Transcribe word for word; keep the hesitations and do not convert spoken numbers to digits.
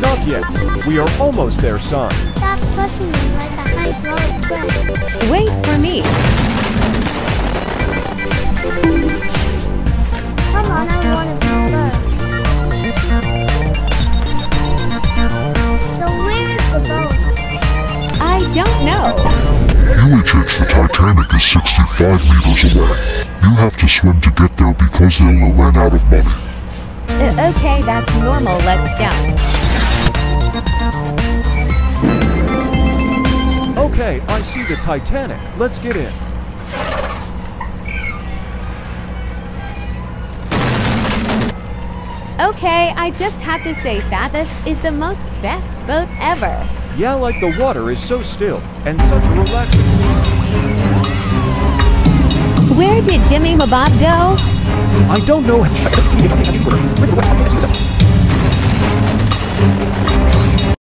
Not yet. We are almost there, son. Stop pushing me like a hydraulic press. Wait for me. Come on, I want to be first. So where is the boat? I don't know. Helix, the Titanic is sixty-five meters away. You have to swim to get there because they will run out of money. Uh, okay, that's normal. Let's jump. Okay, I see the Titanic. Let's get in. Okay, I just have to say that this is the most best boat ever. Yeah, like the water is so still and such a relaxing. Where did Jimmy Mabob go? I don't know.